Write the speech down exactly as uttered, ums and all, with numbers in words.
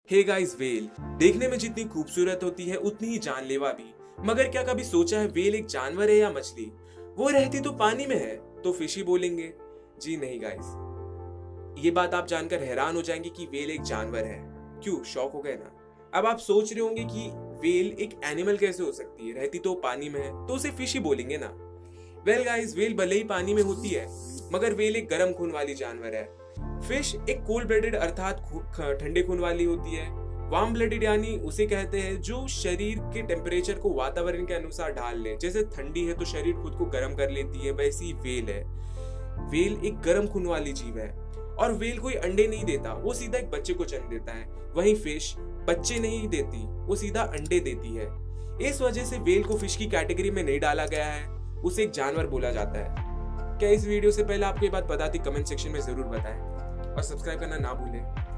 Hey guys, well देखने में जितनी खूबसूरत होती है उतनी ही जानलेवा भी। मगर क्या कभी सोचा है वेल एक जानवर है या मछली? वो रहती तो पानी में है तो फिश ही बोलेंगे। जी नहीं गाइस, ये बात आप जानकर हैरान हो जाएंगे कि वेल एक जानवर है। क्यों, शॉक हो गए ना? अब आप सोच रहे होंगे कि वेल एक एनिमल कैसे हो सकती है, रहती तो पानी में है तो उसे फिश ही बोलेंगे ना। वेल गाइस, वेल भले ही पानी में होती है मगर वेल एक गर्म खून वाली जानवर है। फिश एक कोल्ड ब्लडेड अर्थात ठंडे खून वाली होती है। वार्म ब्लडेड यानी उसे कहते हैं जो शरीर के टेम्परेचर को वातावरण के अनुसार ढाल ले। जैसे ठंडी है तो शरीर खुद को गर्म कर लेती है, वैसी ही वेल है। वेल एक गर्म खून वाली जीव है और वेल कोई अंडे नहीं देता, वो सीधा एक बच्चे को जन्म देता है। वहीं फिश बच्चे नहीं देती, वो सीधा अंडे देती है। इस वजह से वेल को फिश की कैटेगरी में नहीं डाला गया है, उसे एक जानवर बोला जाता है। क्या इस वीडियो से पहले आपको ये बात पता थी? कमेंट सेक्शन में जरूर बताएं और सब्सक्राइब करना ना भूलें।